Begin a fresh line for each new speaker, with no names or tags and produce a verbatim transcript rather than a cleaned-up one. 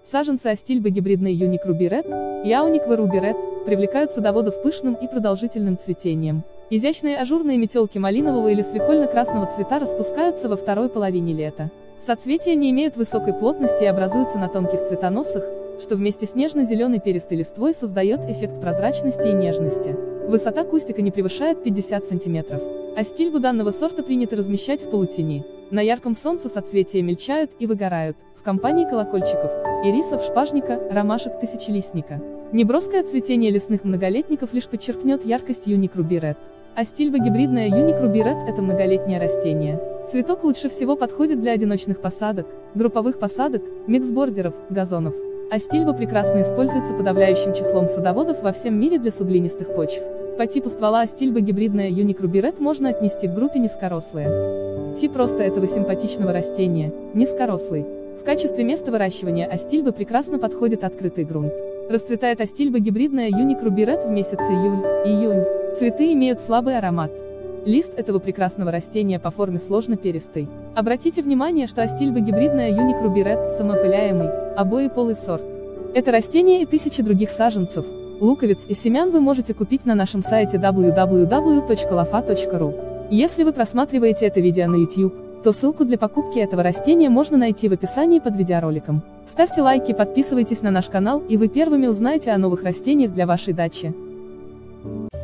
Саженцы астильбы гибридной Unique Ruby Red и Unique Ruby Red привлекают садоводов пышным и продолжительным цветением. Изящные ажурные метелки малинового или свекольно-красного цвета распускаются во второй половине лета. Соцветия не имеют высокой плотности и образуются на тонких цветоносах, что вместе с нежно-зеленой перистой листвой создает эффект прозрачности и нежности. Высота кустика не превышает пятьдесят сантиметров. Астильбу данного сорта принято размещать в полутени. На ярком солнце соцветия мельчают и выгорают, в компании колокольчиков, ирисов, шпажника, ромашек, тысячелистника. Неброское цветение лесных многолетников лишь подчеркнет яркость Unique Ruby Red. Астильба гибридная Unique Ruby Red – это многолетнее растение. Цветок лучше всего подходит для одиночных посадок, групповых посадок, миксбордеров, газонов. Астильба прекрасно используется подавляющим числом садоводов во всем мире для суглинистых почв. По типу ствола астильба гибридная Unique Ruby Red можно отнести к группе низкорослые. Тип роста этого симпатичного растения – низкорослый. В качестве места выращивания астильбы прекрасно подходит открытый грунт. Расцветает астильба гибридная Unique Ruby Red в месяц июль-июнь. Цветы имеют слабый аромат. Лист этого прекрасного растения по форме сложно-перистый. Обратите внимание, что астильба гибридная Unique Ruby Red – самоопыляемый, обоеполый сорт. Это растение и тысячи других саженцев, луковиц и семян вы можете купить на нашем сайте дабл ю дабл ю дабл ю точка лофа точка ру. Если вы просматриваете это видео на YouTube, то ссылку для покупки этого растения можно найти в описании под видеороликом. Ставьте лайки, подписывайтесь на наш канал, и вы первыми узнаете о новых растениях для вашей дачи.